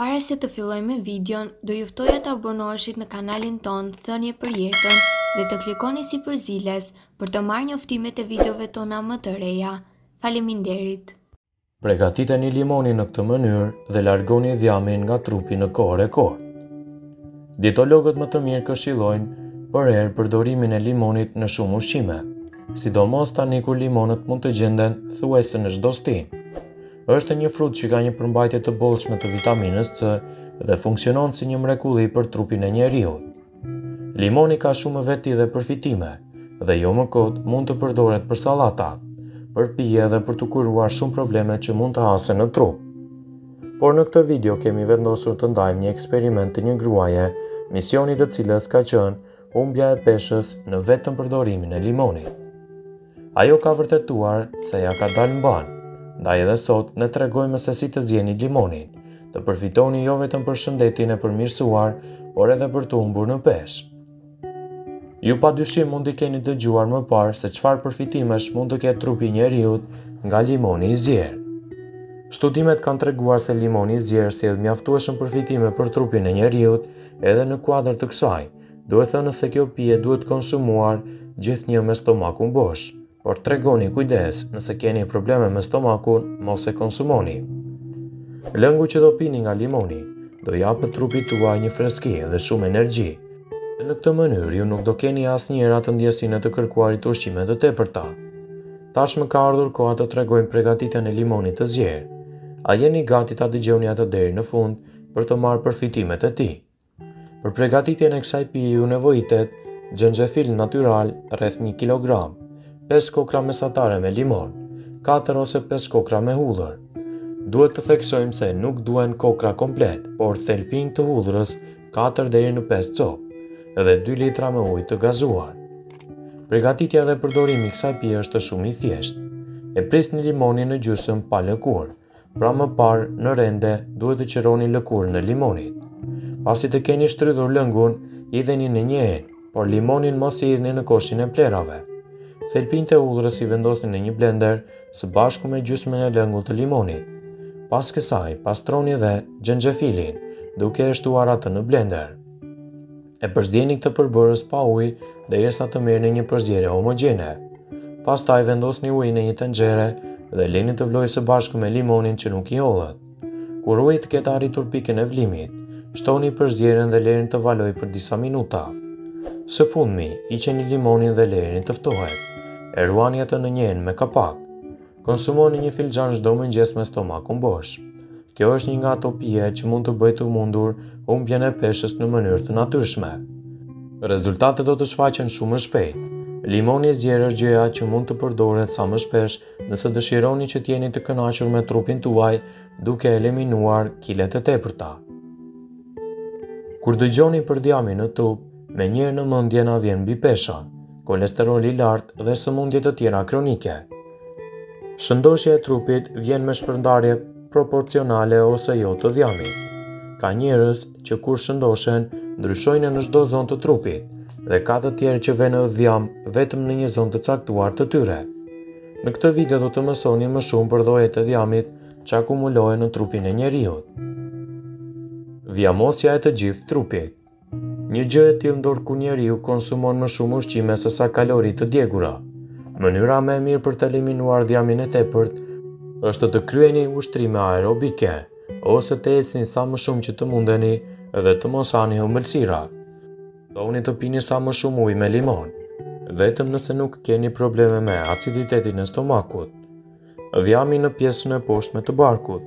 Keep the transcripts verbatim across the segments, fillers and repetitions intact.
Para se të fillojmë videon, do ju ftoja të abonoheshit në kanalin ton Thënie për Jetën dhe të klikoni si përziles për të marrë njoftimet e videove tona më të reja. Faleminderit. Përgatiteni limonin në këtë mënyrë dhe largoni dhjamin nga trupi në kohë rekord. Dietologët më të mirë këshillojnë për herë përdorimin e limonit në shumë ushqime, sidomos tani kur limonët mund të gjenden thuajse në çdo stinë. Është një frut që ka një përmbajtje të bollshme të vitaminës C dhe funksionon si një mrekulli për trupin e njeriut. Limoni ka shumë veti dhe përfitime, dhe jo më kot mund të përdoret për sallata, për pije dhe për të kuruar shumë probleme që mund të hasen në trup. Por në këtë video kemi vendosur të ndajmë një eksperiment të një gruaje, misioni të cilës ka qenë humbja e peshës në vetëm përdorimin e limonit. Ajo ka vërtetuar se ja ka dalë mban. Ndaj edhe sot ne tregojmë se si të zjeni limonin, të përfitoni jo vetëm për shëndetin e përmirësuar, por edhe për të humbur në peshë. Ju padyshim mund të keni dëgjuar më parë se çfarë përfitimesh mund të ketë trupi i njeriut nga limoni i zjerë. Studimet kanë treguar se limoni i zjerë sjell mjaftueshëm përfitime për trupin e njeriut, edhe në kuadër të kësaj, duhet thënë se kjo pije duhet konsumuar gjithnjë me stomakun bosh. Por tregoni kujdes, nëse keni probleme me stomakun, mos e konsumoni. Lëngu që do pini nga limoni do japë trupit tuaj një freski dhe shumë energji. Dhe në këtë mënyrë ju nuk do keni asnjëherë atë ndjesinë të kërkuarit ushqime të tepërta. Tashmë ka ardhur koha të tregojmë përgatitjen e limonit të zjerë. A jeni gati ta dëgjoni atë deri në fund për të marrë përfitimet e tij? Për përgatitjen e kësaj pije ju nevojitet xhenxhefil natyral rreth një kilogram. pesë kokra mesatare me limon, katër ose pesë kokra me hudhër. Duhet të theksojmë se nuk duhen kokra komplet, por thelpin të hudhrës katër deri në pesë copë dhe dy litra me ujë të gazuar. Përgatitja dhe përdorimi i kësaj pije është shumë i thjeshtë. E prisni limonin në gjysmë pa lëkurë. Pra më parë në rende duhet të qironi lëkurën e limonit. Pasi të keni shtrydhur lëngun, hidheni në një enë, por limonin mos i hidhni në koshin e plerave. Thelpin të hudhrës i vendosni në një blender së bashku me gjysmën e lëngut të limonit. Pas kësaj, pastroni dhe xhenxhefilin, duke e shtuar atë në blender. E përzjeni këtë përbërës pa ujë derisa të merrni një përzierje homogjene. Pastaj vendosni ujin në një tenxhere dhe lini të vlojë së bashku me limonin që nuk i hollët. Kur uji të ketë arritur pikën e vlimit, shtoni përzierjen dhe lërini të valojë për disa minuta. Së fundmi, hiqeni limonin dhe lërini të ftohet. E ruani atë në një enë me kapak. Konsumoni një filxhan çdo mëngjes me stomakun bosh. Kjo është një nga ato pije që mund të bëjë të mundur humbjen e peshës në mënyrë të natyrshme. Rezultatet do të shfaqen shumë më shpejt. Limoni i zjerë është gjëja që mund të përdoret sa më shpesh nëse dëshironi që të jeni të kënaqur me trupin tuaj duke eliminuar kilet e tepërta. Kur dëgjoni për dhjamin në trup, menjëherë në mendje na vjen bipesha, kolesteroli i lartë dhe sëmundje të tjera kronike. Shëndoshja e trupit vjen me shpërndarje proporcionale ose jo të dhjamit. Ka njerëz që kur shëndoshen, ndryshojnë në çdo zonë të trupit, dhe ka të tjerë që vënë dhjam vetëm në një zonë të caktuar të tyre. Në këtë video do të mësoni më shumë për llojet e dhjamit që akumulohen në trupin e njeriut. Dhjamosja e të gjithë trupit. Një gjë e tillë ndodh kur njeriu konsumon më shumë ushqime se sa kalori të djegura. Mënyra më e mirë për të eliminuar dhjamin e tepërt është të kryeni ushtrime aerobike ose të ecni sa më shumë që të mundeni dhe të mos hani ëmbëlsira. Doni të pini sa më shumë ujë me limon, vetëm nëse nuk keni probleme me aciditetin e stomakut. Dhjami në pjesën e poshtme të barkut.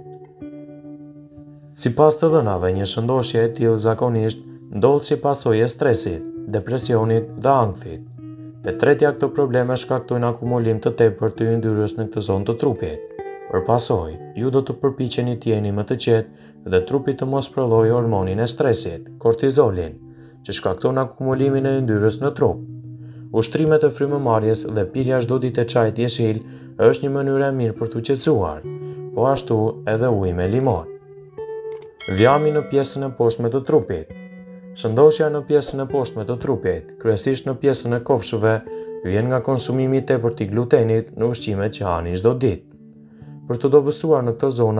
Sipas të dhënave, një shëndoshje e tillë zakonisht ndodh si pasojë e stresit, depresionit dhe ankthit. E tretja, këto probleme shkaktojnë akumulim të tepërt të yndyrës në këtë zonë të trupit. Për pasojë, ju do të përpiqeni të jeni më të qetë dhe trupi të mos prodhojë hormonin e stresit, kortizolin, që shkakton akumulimin e yndyrës në trup. Ushtrimet e frymëmarrjes dhe pirja çdo ditë e çajit jeshil është një mënyrë e mirë për t'u qetësuar, po ashtu edhe uji me limon. Dhjami në pjesën e poshtme të trupit. Shëndoshja në pjesën e poshtme të trupit, kryesisht në pjesën e kofshëve, vjen nga konsumimi i tepërt i glutenit në ushqimet që hani çdo ditë. Për të dobësuar në këtë zona,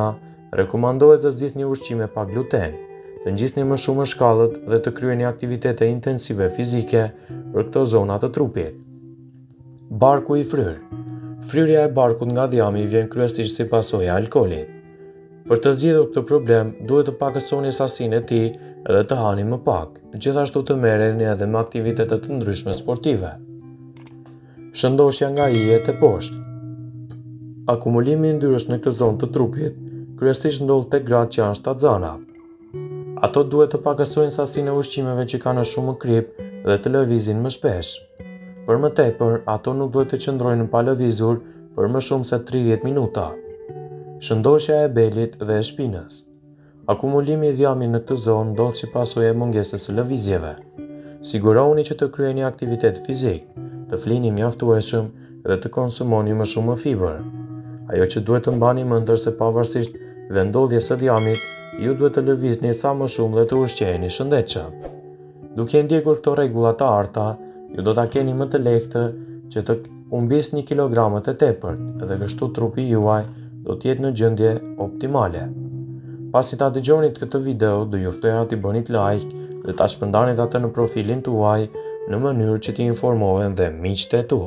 Rekomandohet të zgjidhni ushqime pa gluten, të ngjisni më shumë shkallët dhe të kryeni aktivitete intensive fizike për këto zona të trupit. Barku i fryrë. Fryrja e barkut nga dhjami vjen kryesisht si pasojë e alkoolit. Për të zgjidhur këtë problem, duhet të pakësoni sasinë e tij edhe të hani më pak, gjithashtu të merreni edhe me aktivitete të ndryshme sportive. Shëndoshja nga hijet e poshtë. Akumulimi i yndyrës në këtë zonë të trupit kryesisht ndodh tek gratë që janë shtatzana. Ato duhet të pakësojnë sasinë e ushqimeve që kanë shumë krip dhe të lëvizin më shpesh. Për më tepër, ato nuk duhet të qëndrojnë pa lëvizur për më shumë se tridhjetë minuta. Shëndoshja e belit dhe e shpinës. Akumulimi i dhjamit në këtë zonë ndodh si pasojë e mungesës së lëvizjeve. Sigurohuni që të kryeni aktivitet fizik, të flini mjaftueshëm dhe të konsumoni më shumë fibër. Ajo që duhet të mbani mend është se pavarësisht vendodhjes së dhjamit, ju duhet të lëvizni sa më shumë dhe të ushqeheni shëndetshëm. Duke ndjekur këto rregulla të arta, ju do ta keni më të lehtë që të humbisni kilogramat e tepërt dhe kështu trupi juaj do të jetë në gjendje optimale. Pasi ta dëgjoni këtë video, do ju ftoja t'i bëni like dhe ta shpërndanit atë në profilin tuaj në mënyrë që t'i informohen dhe miqtë e tu.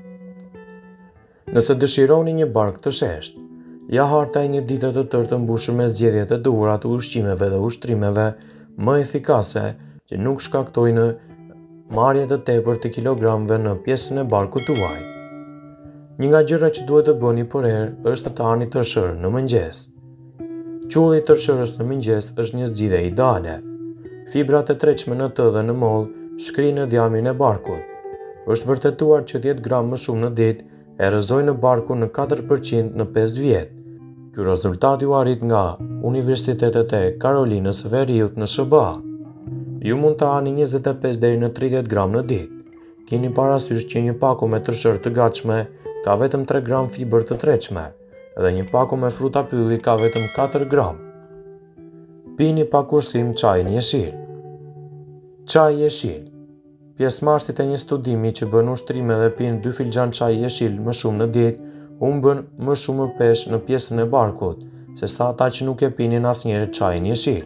Nëse dëshironi një bark të sheshtë, ja harta e një dite të tërë të mbushur me zgjedhjet e duhura të ushqimeve dhe ushtrimeve më efikase që nuk shkaktojnë marrje të tepërt të kilogramëve në pjesën e barkut tuaj. Një nga gjërat që duhet të bëni për herë është të hani tërshër në mëngjes. Qulli i tërshërës në mëngjes është një zgjidhje ideale. Fibrat e tretshme në të dhe në mollë shkrinë dhjamin e barkut. Është vërtetuar që dhjetë gram më shumë në ditë e rrëzojnë barkun në katër përqind në pesë vjet. Ky rezultat u arrit nga Universitetet e Karolinës së Veriut në S B A. Ju mund të hani njëzet e pesë deri në tridhjetë gram në ditë. Keni parasysh që një pako me tërshër të gatshme ka vetëm tre gram fibër të tretshme dhe një pako me fruta pylli ka vetëm katër gram. Pini pa kursim çajin jeshil. Çaji jeshil. Pjesëmarrësit e një studimi që bën ushtrime dhe pinë dy filxhan çaj jeshil më shumë në ditë, humbën më shumë peshë në pjesën e barkut, se sa ata që nuk e pinin asnjëherë çajin jeshil.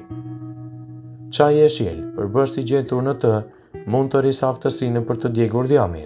Çaji jeshil, përbërës i gjetur në të, mund të rrisë aftësinë për të djegur dhjamin.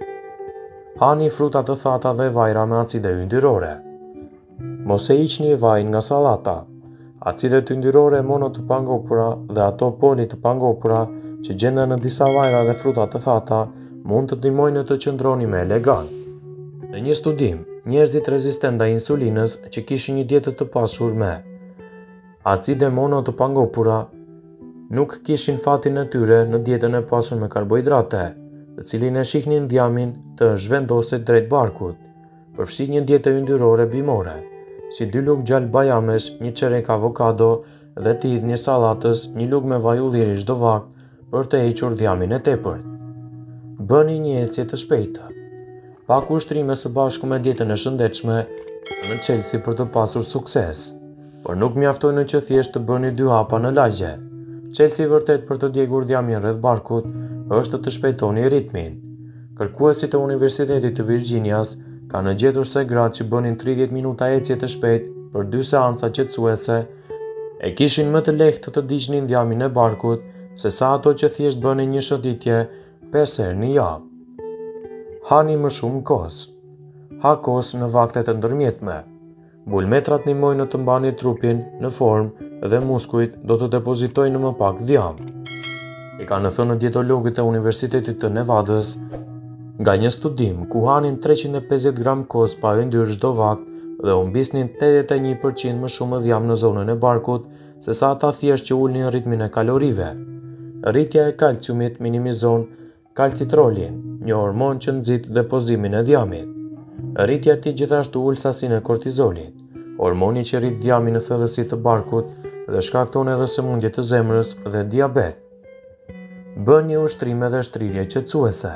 Hani fruta të thata dhe vajra me acide yndyrore. Mos e hiqni vajin nga sallata. Acidet yndyrore mono të pangopura dhe ato poli të pangopura që gjenden në disa vajra dhe fruta të thata mund të ndihmojnë të qëndroni më elegant. Në një studim, njerëzit rezistent ndaj insulinës që kishin një dietë të pasur me acide mono të pangopura nuk kishin fatin e tyre në dietën e pasur me karbohidrate, të cilin e shihnin dhjamin të zhvendosit drejt barkut. Përfshi një dietë yndyrore bimore, si dy lugë gjalp bajamesh, një çerek avokado dhe të hidh një sallatës, një lugë me vaj ulliri çdo vakt për të hequr dhjamin e tepërt. Bëni një ecje të shpejtë. Pak ushtrime së bashku me dietën e shëndetshme në Chelsea për të pasur sukses, por nuk mjaftojnë që thjesht të bëni dy hapa në lagje. Chelsea vërtet për të djegur dhjamin rreth barkut është të shpejtoni ritmin. Kërkuesit e Universitetit të Virginias kanë gjetur se gratë që bënin tridhjetë minuta ecje të shpejt për dy seanca qetësuese e kishin më të lehtë të ndiqnin dhjamin e barkut se sa ato që thjesht bënin një shënditje pesë herë në javë. Hani më shumë kos. Ha kos në vaktet e ndërmjetme. Bulmetrat ndihmojnë të mbani trupin në formë dhe muskujt do të depozitojnë më pak dhjam. E kanë thënë dietologët e Universitetit të Nevadës nga një studim ku hanin treqind e pesëdhjetë gram kos pa yndyr çdo vakt dhe humbisnin tetëdhjetë e një përqind më shumë dhjam në zonën e barkut se sa ata thjesht që ulnin ritmin e kalorive. Rritja e kalciumit minimizon kalcitrolin, një hormon që nxit depozimin e dhjamit. Rritja e tij gjithashtu ul sasinë e kortizolit, hormoni që rrit dhjamin në thellësi të barkut dhe shkakton edhe sëmundje të zemrës dhe diabet. Bëni ushtrime dhe shtrirje qetësuese.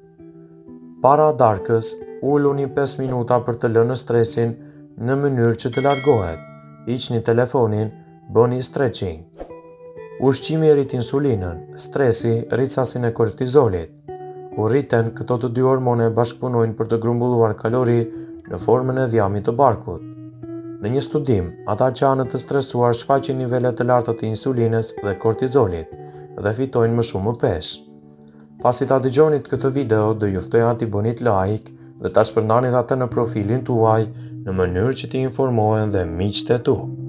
Para darkës, uluni pesë minuta për të lënë stresin në mënyrë që të largohet. Hiqni telefonin, bëni stretching. Ushqimi rrit insulinën, stresi rrit sasinë e kortizolit. Kur rriten, këto të dy hormone bashkëpunojnë për të grumbulluar kalori në formën e dhjamit të barkut. Në një studim, ata që janë të stresuar shfaqin nivelet të larta të insulinës dhe kortizolit dhe fitojnë më shumë peshë. Pasi ta dëgjonit këtë video, do ju ftoja t'i bënit like dhe ta shpërndanit atë në profilin tuaj në mënyrë që t'i informohen dhe miqtë e tu.